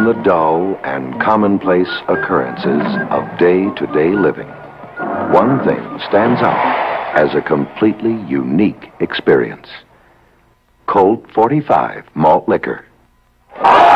the dull and commonplace occurrences of day-to-day living, one thing stands out as a completely unique experience. Colt 45 Malt Liquor.